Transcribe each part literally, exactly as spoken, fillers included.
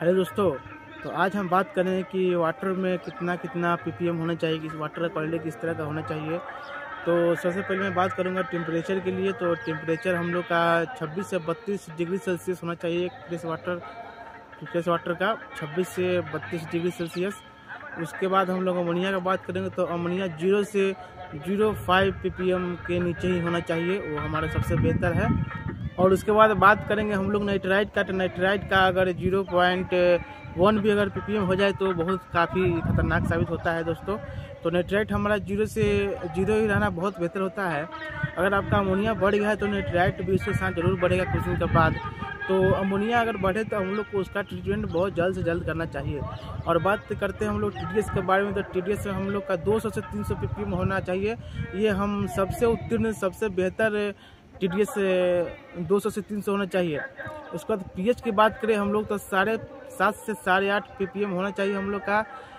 Hello दोस्तों, तो आज हम बात करें कि वाटर में कितना कितना पीपीएम होना चाहिए, कि वाटर का क्वालिटी किस तरह का होना चाहिए। तो सबसे पहले मैं बात करूंगा टेम्परेचर के लिए। तो टेम्परेचर हम लोग का छब्बीस से बत्तीस डिग्री सेल्सियस होना चाहिए फ्रेश वाटर फ्रेश वाटर का छब्बीस से बत्तीस डिग्री सेल्सियस। उसके बाद हम लोग अमोनिया का बात करेंगे तो अमोनिया जीरो से जीरो फाइव पीपीएम के नीचे ही होना चाहिए, वो हमारा सबसे बेहतर है। और उसके बाद बात करेंगे हम लोग नाइट्राइट का। तो नाइट्राइट का अगर जीरो पॉइंट वन भी अगर पीपीएम हो जाए तो बहुत काफ़ी खतरनाक साबित होता है दोस्तों। तो नाइट्राइट हमारा जीरो से जीरो ही रहना बहुत बेहतर होता है। अगर आपका अमोनिया बढ़ गया है तो नाइट्राइट भी उसके साथ जरूर बढ़ेगा कुछ दिन के बाद। तो अमोनिया अगर बढ़े तो हम लोग को उसका ट्रीटमेंट बहुत जल्द से जल्द करना चाहिए। और बात करते हैं हम लोग टीडीएस के बारे में। तो टीडीएस में हम लोग का दो सौ से तीन सौ पीपीएम होना चाहिए। ये हम सबसे उत्तीर्ण सबसे बेहतर टीडीएस दो सौ से तीन सौ होना चाहिए। उसके बाद पीएच की बात करें हम लोग तो साढ़े सात से साढ़े आठ पीपीएम होना चाहिए हम लोग का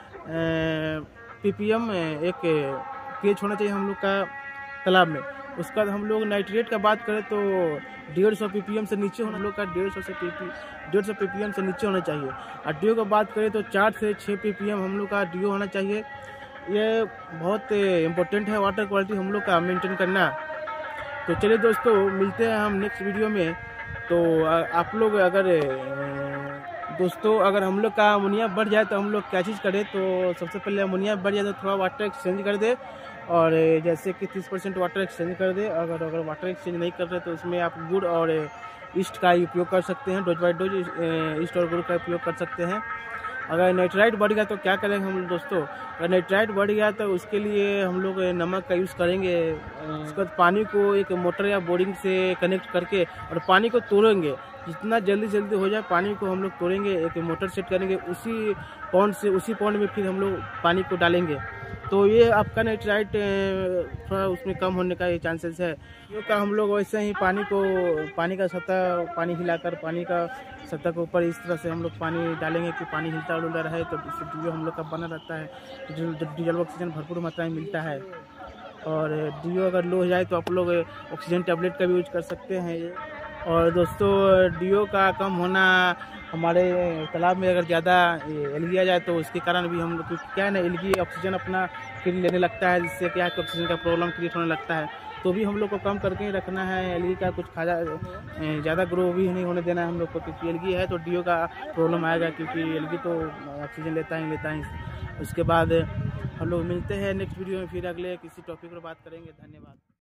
पीपीएम एक पीएच होना चाहिए हम लोग का तालाब में। उसके बाद हम लोग नाइट्रेट का बात करें तो डेढ़ सौ पीपीएम से नीचे हम लोग का डेढ़ सौ से पीपी डेढ़ सौ पीपीएम से नीचे होना चाहिए। और डीओ का बात करें तो चार से छः पीपीएम हम लोग का डीओ होना चाहिए। ये बहुत इम्पोर्टेंट है वाटर क्वालिटी हम लोग का मेंटेन करना। तो चलिए दोस्तों, मिलते हैं हम नेक्स्ट वीडियो में। तो आप लोग अगर दोस्तों अगर हम लोग का अमोनिया बढ़ जाए तो हम लोग क्या चीज़ करें। तो सबसे पहले अमोनिया बढ़ जाए तो थोड़ा वाटर एक्सचेंज कर दे, और जैसे कि तीस परसेंट वाटर एक्सचेंज कर दे। अगर अगर वाटर एक्सचेंज नहीं कर रहे तो उसमें आप गुड़ और ईस्ट का उपयोग कर सकते हैं, डोज बाई डोज ईस्ट और गुड़ का उपयोग कर सकते हैं। अगर नाइट्राइट बढ़ गया तो क्या करेंगे हम दोस्तों। अगर नाइट्राइट बढ़ गया तो उसके लिए हम लोग नमक का यूज़ करेंगे। उसके बाद पानी को एक मोटर या बोरिंग से कनेक्ट करके और पानी को तोड़ेंगे। जितना जल्दी जल्दी हो जाए पानी को हम लोग तोड़ेंगे, एक मोटर सेट करेंगे, उसी पॉन्ड से उसी पॉन्ड में फिर हम लोग पानी को डालेंगे। तो ये आपका नाइट्राइट थोड़ा उसमें कम होने का ये चांसेस है। क्योंकि हम लोग वैसे ही पानी को पानी का सतह पानी हिलाकर पानी का सतह के ऊपर इस तरह से हम लोग पानी डालेंगे कि पानी हिलता डुलता रहे, तो इससे डीओ हम लोग का बना रहता है। डीजल ऑक्सीजन भरपूर मात्रा में मिलता है। और डीओ अगर लो हो जाए तो आप लोग ऑक्सीजन टैबलेट का भी यूज कर सकते हैं। और दोस्तों डीओ का कम होना हमारे तालाब में अगर ज़्यादा एलगी आ जाए तो उसके कारण भी हम लोग क्या है ना, एलगी ऑक्सीजन अपना फिर लेने लगता है, जिससे क्या है कि ऑक्सीजन का प्रॉब्लम क्रिएट होने लगता है। तो भी हम लोग को कम करके ही रखना है। एलगी का कुछ खाजा ज़्यादा ग्रो भी नहीं होने देना है हम लोग को, क्योंकि एलगी है तो डीओ का प्रॉब्लम आएगा, क्योंकि एलगी तो ऑक्सीजन लेता ही लेता है। उसके बाद हम लोग मिलते हैं नेक्स्ट वीडियो में, फिर अगले किसी टॉपिक पर बात करेंगे। धन्यवाद।